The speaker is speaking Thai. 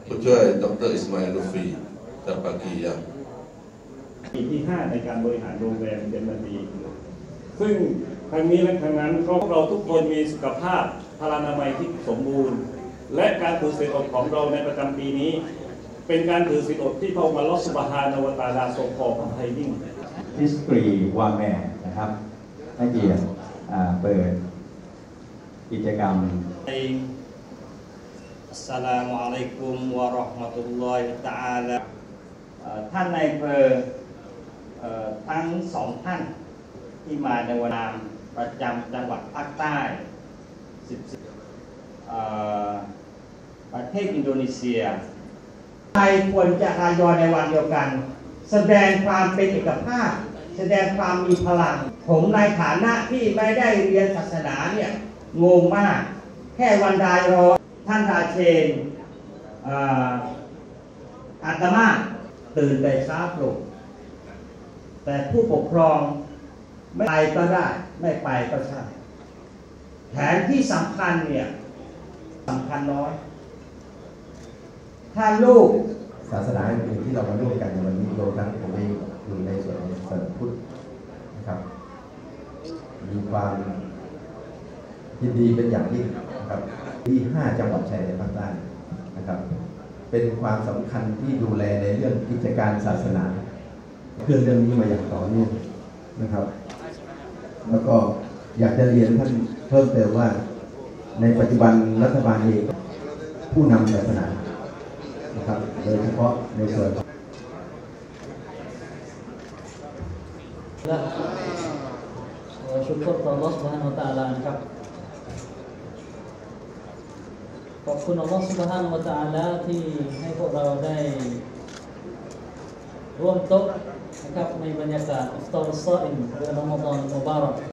ผู้ช่วยดร.อิสมาอิล ลูฟีจากปากียะปีที่ 5ในการบริหารโรงแรมเป็นบันดีซึ่งครั้งนี้และครั้งนั้นพวกเราทุกคนมีสุขภาพพลานามัยที่สมบูรณ์และการถือศีลอดของเราในประจำปีนี้เป็นการถือศีลอดที่พระองค์อัลเลาะห์ซุบฮานะฮูวะตะอาลาทรงพอพระทัยยิ่งฮิสตรีวาแมนนะครับให้เกียรติเปิดกิจกรรมอัสสลามุอะลัยกุมวะเราะห์มะตุลลอฮิตะอาลาท่านนายอำเภอทั้งสองท่านที่มาในวันนามประจำจังหวัดภาคใต้ประเทศอินโดนีเซียไทยควรจะรายในวันเดียวกันแสดงความเป็นเอกภาพแสดงความมีพลังผมในฐานะที่ไม่ได้เรียนศาสนาเนี่ยงงมากแค่วันรายรอท่านราเชนอาตมาตื่นแต่เช้าปลุกแต่ผู้ปกครองไม่ไปก็ได้ไม่ไปก็ใช่แผนที่สำคัญเนี่ยสำคัญน้อยถ้าลูกศาสนาอื่นที่เรามาร่วมกันในวันนี้รวมทั้งผมเองอยู่ในส่วนของศาสนาพุทธนะครับมีความยินดีเป็นอย่างยิ่งนะครับที่5จังหวัดชายแดนภาคใต้นะครับเป็นความสำคัญที่ดูแลในเรื่องกิจการศาสนาเรื่องนี้มาอย่างต่อเนื่องนะครับแล้วก็อยากจะเรียนท่านเพิ่มเติมว่าในปัจจุบันรัฐบาลเองผู้นำศาสนานะครับโดยเฉพาะในส่วนและชุกรต่อ Allah Subhanahu Wa Taala นะครับขอบคุณ Allah Subhanahu Wa Taala ที่ให้พวกเราได้ร่วมโต๊ะนะครับในบรรยากาศอิฟตารุศศออิมเดือนรอมฎอนมุบารัก